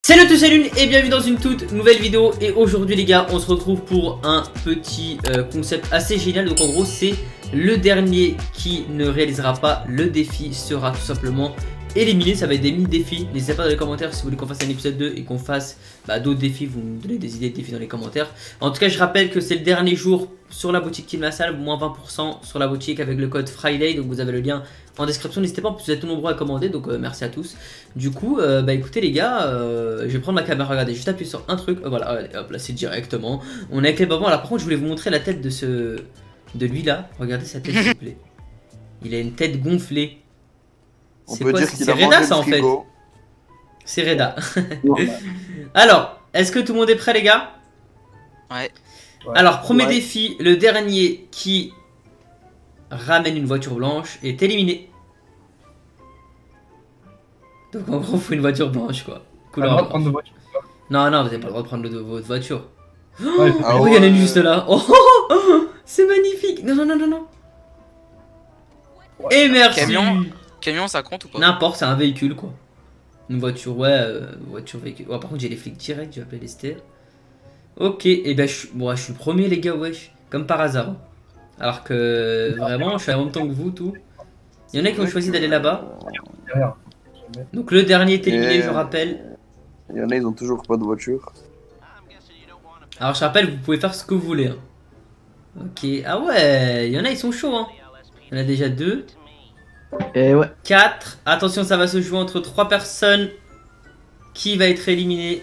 Salut à tous, salut et bienvenue dans une toute nouvelle vidéo. Et aujourd'hui les gars, on se retrouve pour un petit concept assez génial. Donc en gros c'est le dernier qui ne réalisera pas le défi sera tout simplement éliminé. Ça va être des mini-défis. N'hésitez pas dans les commentaires si vous voulez qu'on fasse un épisode 2 et qu'on fasse d'autres défis. Vous me donnez des idées de défis dans les commentaires. En tout cas je rappelle que c'est le dernier jour sur la boutique Kill Ma Salle, moins 20% sur la boutique avec le code Friday. Donc vous avez le lien en description, n'hésitez pas, en plus vous êtes tout nombreux à commander, donc merci à tous. Du coup, écoutez les gars, je vais prendre ma caméra, regardez, juste appuyer sur un truc, voilà, allez, hop là c'est directement. On est avec les bonbons, alors par contre je voulais vous montrer la tête de lui là, regardez sa tête s'il vous plaît. Il a une tête gonflée. C'est quoi, c'est Reda ça en fait. C'est Reda. Alors, est-ce que tout le monde est prêt les gars? Ouais. Alors, premier défi, le dernier qui ramène une voiture blanche est éliminé. Donc en gros, il faut une voiture blanche quoi. Couleur blanche. Non, non, vous n'avez pas le droit de prendre votre voiture. Oh, il y en a une juste là. Oh, c'est magnifique. Non, non, non, non, non. Ouais. Et merci. Camion, ça compte ou pas? N'importe, c'est un véhicule quoi. Une voiture, ouais, voiture, véhicule. Ouais, par contre, j'ai les flics direct, je vais appeler Lester. Ok, et ben je suis le premier les gars, wesh. Comme par hasard. Alors que vraiment, je suis en même temps que vous, tout. Il y en a qui ont choisi d'aller là-bas. Donc le dernier est éliminé, je rappelle. Il y en a, ils ont toujours pas de voiture. Alors je rappelle, vous pouvez faire ce que vous voulez. Hein. Ok, ah ouais, il y en a, ils sont chauds. Hein. Il y en a déjà 2. Et ouais. 4. Attention, ça va se jouer entre 3 personnes. Qui va être éliminé?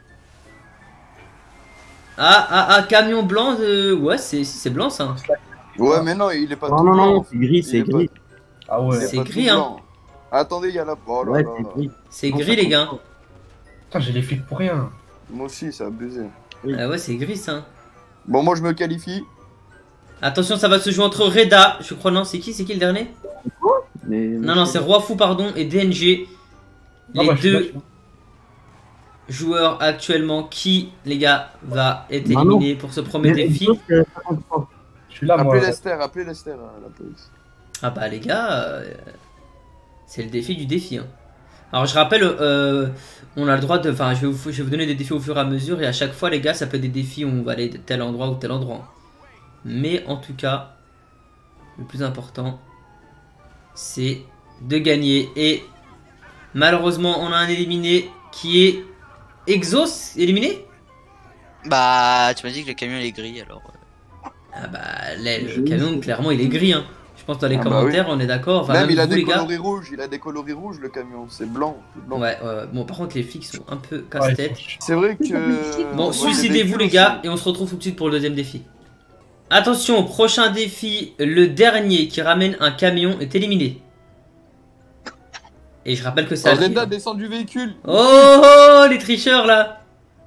Camion blanc de... Ouais, c'est blanc ça. Ouais, mais non, il est pas non, tout non, blanc. Non, c'est gris, c'est gris. Ah ouais, c'est gris, hein. Attendez, il y a la... Oh là ouais, là. c'est gris. C'est gris, les gars. Putain, j'ai les flics pour rien. Moi aussi, c'est abusé. Oui. Ah ouais, c'est gris, ça. Bon, moi, je me qualifie. Attention, ça va se jouer entre Reda, je crois, non, c'est qui le dernier? Mais... Non, non, c'est Roi Fou, pardon, et DNG. Les deux joueurs actuellement qui, les gars, va être éliminé pour ce premier défi. Je suis là, moi. Appelez Lester, la police. Ah bah, les gars, c'est le défi du défi. Hein. Alors, je rappelle, on a le droit de... Enfin, je vais vous donner des défis au fur et à mesure, et à chaque fois, les gars, ça peut être des défis où on va aller de tel endroit ou tel endroit. Mais en tout cas, le plus important, c'est de gagner. Et malheureusement, on a un éliminé qui est Exos éliminé. Bah, tu m'as dit que le camion il est gris alors. Ah bah, le camion, clairement, il est gris. Hein. Je pense dans les commentaires, on est d'accord. Enfin, même il a vous, des coloris rouges, le camion, c'est blanc, blanc. Ouais, bon, par contre, les flics sont un peu casse-tête. C'est vrai que. Bon, suicidez-vous, les gars, et on se retrouve tout de suite pour le deuxième défi. Attention, prochain défi, le dernier qui ramène un camion est éliminé. Et je rappelle que c'est... Reda, descend du véhicule. Oh, les tricheurs là.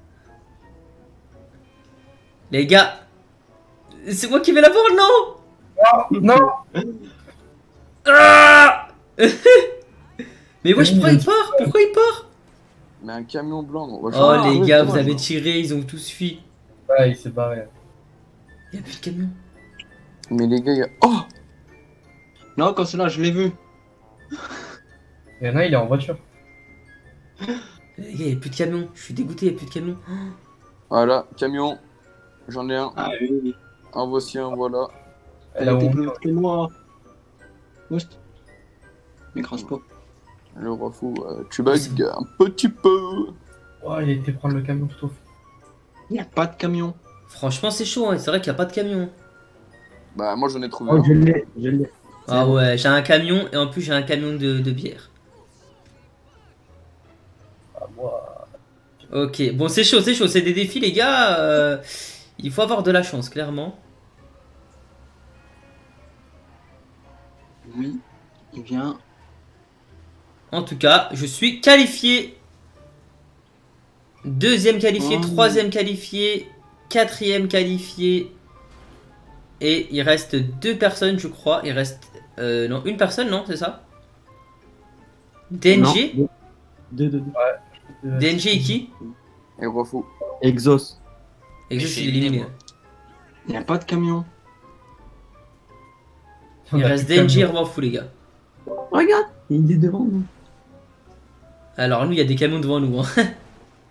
Les gars, c'est moi qui vais l'avoir, non? Non. Ah. Mais wesh, pourquoi il part? Pourquoi il part? Mais un camion blanc. Oh les gars, vous avez tiré, ils ont tous fui. Ouais, il s'est barré. Il n'y a plus de camion. Mais les gars, il y a... Oh. Non, comme cela, je l'ai vu. Il y en a, il est en voiture. Les gars, il n'y a plus de camion. Je suis dégoûté, il n'y a plus de camion. Voilà, camion. J'en ai un. Ah oui. En voici un, voilà. Elle a C'est moi. Most. M'écrase pas. Le roi fou, tu bugs un petit peu. Oh, il a été prendre le camion tout au fond. Il n'y a pas de camion. Franchement, c'est chaud, hein. C'est vrai qu'il n'y a pas de camion. Bah, moi j'en ai trouvé Oh, un. je l'ai. Ah ouais, j'ai un camion et en plus j'ai un camion de bière. Ah, moi. Ok, bon c'est chaud, c'est des défis les gars. Il faut avoir de la chance, clairement. Oui, il vient. En tout cas, je suis qualifié. Deuxième qualifié, troisième qualifié, quatrième qualifié. Et il reste 2 personnes, je crois. Il reste... non, une personne, non, c'est ça? DNG? Deux. DNG et qui? Et roi fou. Exos. Exos, je suis éliminé. Il n'y a pas de camion. Il reste DNG et Roi Fou, les gars. Regarde, il est devant nous. Alors, nous, il y a des camions devant nous. Hein.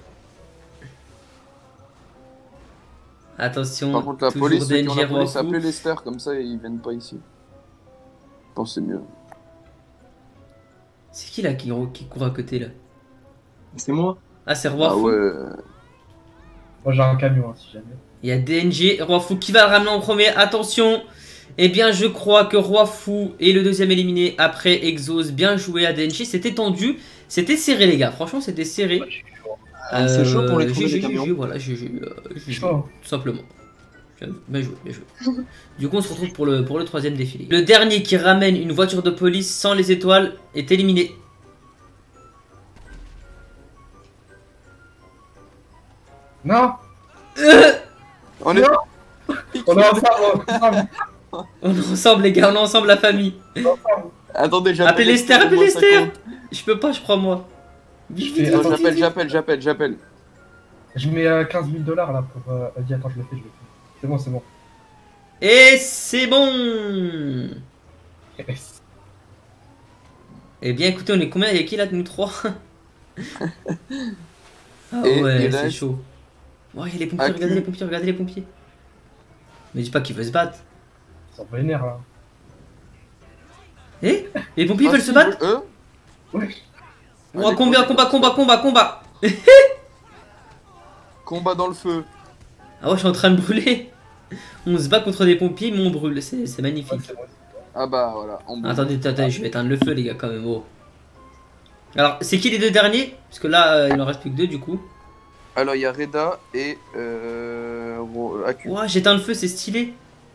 Attention, Par contre, la toujours police, ceux qui ont DNG la roi police, fou. appelez Lester, comme ça ils viennent pas ici. Je pense que c'est mieux. C'est qui là qui court à côté là? C'est moi. Ah, c'est roi Ah fou. ouais. Moi j'ai un camion hein, si jamais. Il y a DNG, roi fou qui va le ramener en premier. Attention. Eh bien, je crois que roi fou est le deuxième éliminé après Exos. Bien joué à DNG. C'était tendu. C'était serré, les gars. Franchement, c'était serré. C'est chaud pour les trouver, GG, les camions. GG, voilà, GG, Chaud. tout simplement. Bien joué, bien joué. Du coup, on se retrouve pour le troisième défilé. Le dernier qui ramène une voiture de police sans les étoiles est éliminé. Non. On est. On est ensemble. On est ensemble, les gars, on est ensemble, la famille. Attendez, j'appelle. Appelez Lester, appelez moi, ça Lester. compte. Je peux pas, je crois, moi. Vite, vite, Attends, vite, vite, vite. J'appelle. Je mets 15 000 $ là pour. Vas-y, attends, je le fais. C'est bon, c'est bon. Et c'est bon. Eh bien, écoutez, on est combien? Il y a qui là de nous trois? Ah Et ouais, il c'est reste- chaud. Oh, il y a les pompiers, Accu. regardez les pompiers, regardez les pompiers. Mais dis pas qu'ils veulent se battre. Ils sont vénères là. Eh? Les pompiers Ah, veulent si, se battre? Eux Ouais. Oh, Allez, combat, combat. combat. Combat dans le feu. Ah ouais, je suis en train de brûler. On se bat contre des pompiers, mais on brûle. C'est Ouais, magnifique. c'est bon. Ah bah voilà. Attendez, je vais éteindre le feu, les gars, quand même. Oh. Alors, c'est qui les deux derniers? Parce que là, il en reste plus que deux, du coup. Alors il y a Reda et Accu. Ouah, j'éteins le feu, c'est stylé.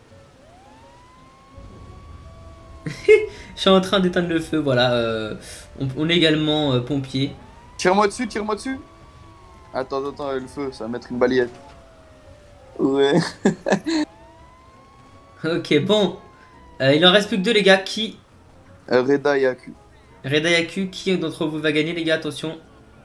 Je suis en train d'éteindre le feu, voilà. On est également pompier. Tire-moi dessus. Attends, le feu, ça va mettre une balayette. Ouais. Ok, bon. Il en reste plus que deux, les gars. Qui? Reda et Accu. Reda et Aku, qui d'entre vous va gagner, les gars? Attention.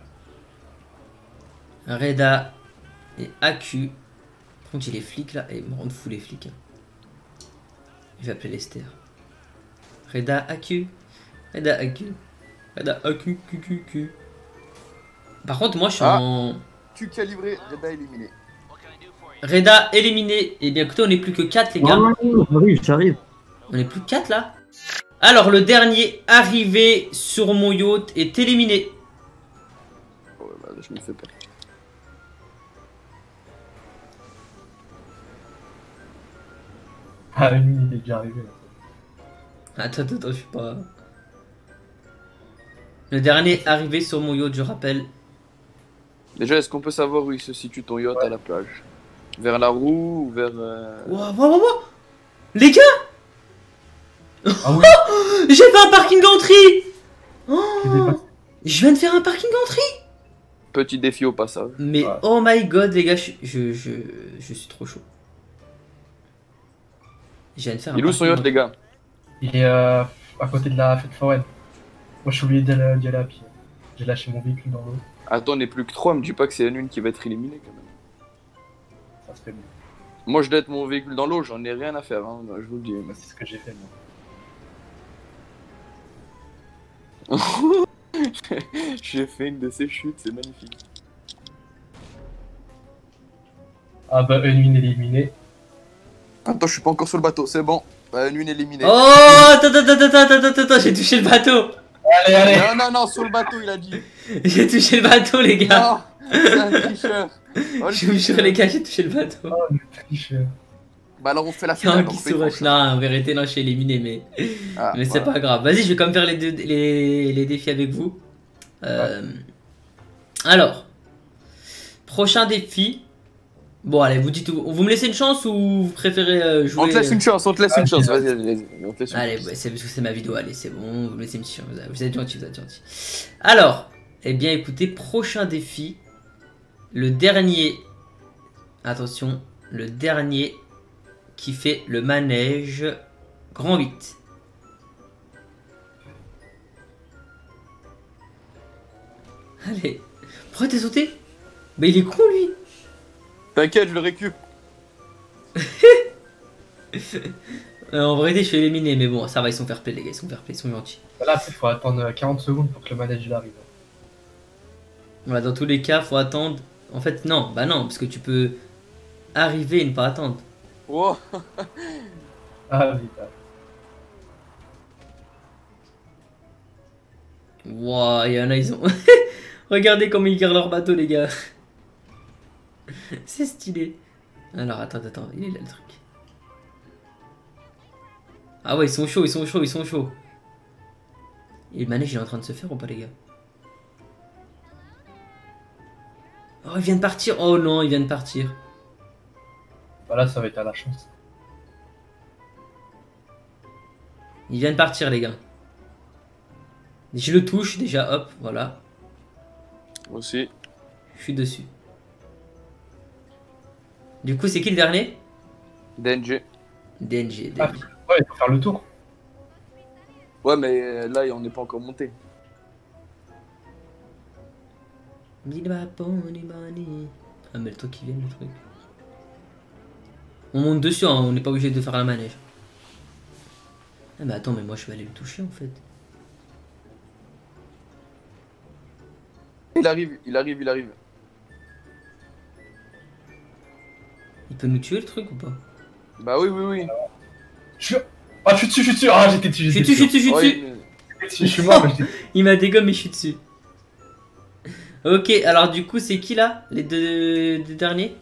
Reda et Aku. Par contre, j'ai les flics là. Et ils me rendent fou, les flics. Je vais appeler Lester. Reda Aku. Reda Aku. Reda Aku. Q. Par contre, moi je suis en. Tu calibré, Reda éliminé. Reda éliminé. Et bien écoutez, on n'est plus que 4, les gars. J'arrive. On est plus que 4 là. Alors, le dernier arrivé sur mon yacht est éliminé. Oh, bah, je me fais peur. Ah, lui, il est déjà arrivé là. Attends, je suis pas. Le dernier arrivé sur mon yacht, je rappelle. Déjà, est-ce qu'on peut savoir où il se situe ton yacht à la plage? Vers la roue ou vers... Wow. Les gars, Ah oui, j'ai fait un parking entry. il Oh, dépasse. je viens de faire un parking entry. Petit défi au passage. Mais Ouais. oh my god, les gars, je suis trop chaud. Je viens de faire un Il est où son parking yacht, les gars? Il est à côté de la fête foraine. Moi, je suis obligé d'y aller à pied. J'ai lâché mon véhicule dans l'eau. Attends, on n'est plus que 3, me dis pas que c'est une qui va être éliminée quand même. Ça se fait mieux. Moi, je laisse mon véhicule dans l'eau, j'en ai rien à faire, hein, je vous le dis. Bah, c'est ce que j'ai fait, moi. J'ai fait une de ces chutes, c'est magnifique. Ah bah, une éliminée. Attends, je suis pas encore sur le bateau, c'est bon. Une éliminée. Oh, attends, j'ai touché le bateau. Allez. Non, sur le bateau, il a dit. J'ai touché le bateau, les gars. Non, c'est un tricheur. Oh, le Je vous jure, tricheur. les gars, j'ai touché le bateau. Oh, le tricheur. Bah alors on fait la Non, finale. qui on fait se rush. trop, Non, en vérité, non, je suis éliminé, mais, Ah, mais c'est voilà. pas grave. Vas-y, je vais quand même faire les défis avec vous. Alors, prochain défi. Bon, allez, vous dites où. Vous me laissez une chance ou vous préférez jouer On te laisse une chance, on te laisse une chance. vas-y. Vas-y, on te laisse une Allez, chance. ouais, c'est parce que c'est ma vidéo, allez, c'est bon, vous me laissez une chance. Vous êtes gentil. Alors, eh bien, écoutez, prochain défi. Le dernier. Attention, le dernier qui fait le manège grand 8. Allez, pourquoi t'es sauté? Bah il est con lui. T'inquiète, je le récup. En vérité je suis éliminé mais bon ça va, ils sont fair play les gars, ils sont fair play, ils sont gentils. Là, il faut attendre 40 secondes pour que le manège il arrive. Voilà, dans tous les cas faut attendre. En fait non, bah non, parce que tu peux arriver et ne pas attendre. Wow. Ah, vite. Wow, il y en a, ils ont... Regardez comment ils gardent leur bateau, les gars. C'est stylé. Alors, attends, il est là le truc. Ah ouais, ils sont chauds, ils sont chauds, ils sont chauds. Et le manège, il est en train de se faire ou pas, les gars? Oh, il vient de partir. Oh non, il vient de partir. Bah là, ça va être à la chance. Il vient de partir, les gars. Je le touche déjà, hop, voilà. Aussi. Je suis dessus. Du coup, c'est qui le dernier? DNG. DNG. Ah, ouais, il faut faire le tour. Ouais, mais là, on n'est pas encore monté. Ah, mais le truc qui vient, le truc. On monte dessus, hein, on n'est pas obligé de faire la manège. Ah, mais attends, mais moi je vais aller le toucher en fait. Il arrive, il arrive, il arrive. Il peut nous tuer le truc ou pas? Bah oui, oui, oui. Ah, je suis dessus. Ah, j'étais dessus. Je suis dessus, je suis Ouais, dessus. Je suis mort, mais j'étais. Il m'a dégommé, je suis dessus. Ok, alors du coup, c'est qui là? Les deux derniers?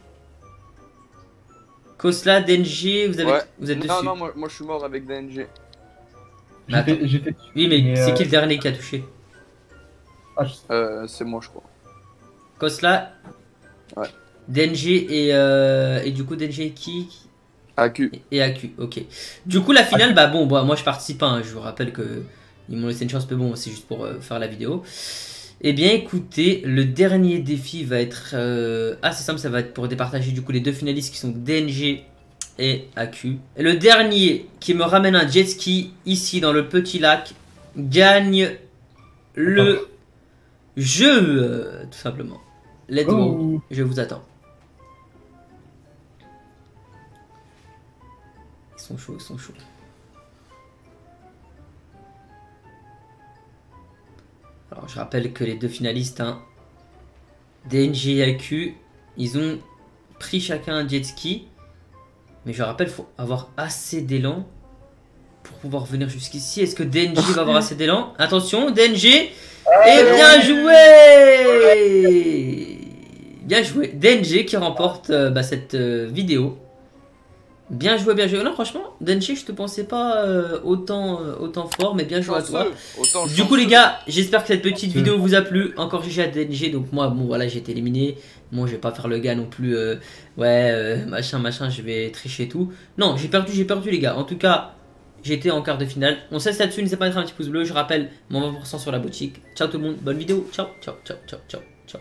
Kosla, DNG, Ouais. vous êtes dessus. Non, non, moi je suis mort avec DNG. Attends. J'étais dessus. Oui, mais c'est qui qui le dernier qui a touché? Ah, je... C'est moi, je crois. Kosla, Ouais. DNG et du coup, DNG qui? AQ. Et AQ, ok. Du coup, la finale, bah bon, moi je participe pas, hein, je vous rappelle que ils m'ont laissé une chance, mais bon, c'est juste pour faire la vidéo. Eh bien, écoutez, le dernier défi va être assez simple, ça va être pour départager du coup les deux finalistes qui sont DNG et AQ. Et le dernier qui me ramène un jet ski ici dans le petit lac gagne le jeu, tout simplement. Let's go, Oh. je vous attends. Ils sont chauds, ils sont chauds. Alors je rappelle que les deux finalistes, hein, DNG et AQ, ils ont pris chacun un jet ski. Mais je rappelle, il faut avoir assez d'élan pour pouvoir venir jusqu'ici. Est-ce que DNG va avoir assez d'élan? Attention, DNG. Et bien joué. Bien joué. DNG qui remporte cette vidéo. Bien joué, bien joué. Non, franchement, DNG, je te pensais pas autant fort, mais bien joué à toi. Du coup, les gars, j'espère que cette petite vidéo vous a plu. Encore GG à DNG, donc moi, bon, voilà, j'ai été éliminé. Moi, je vais pas faire le gars non plus. Machin, je vais tricher et tout. Non, j'ai perdu, les gars. En tout cas, j'étais en quart de finale. On se laisse là-dessus. N'hésitez pas à mettre un petit pouce bleu. Je rappelle, mon 20% sur la boutique. Ciao tout le monde, bonne vidéo. Ciao, ciao, ciao, ciao, ciao, ciao.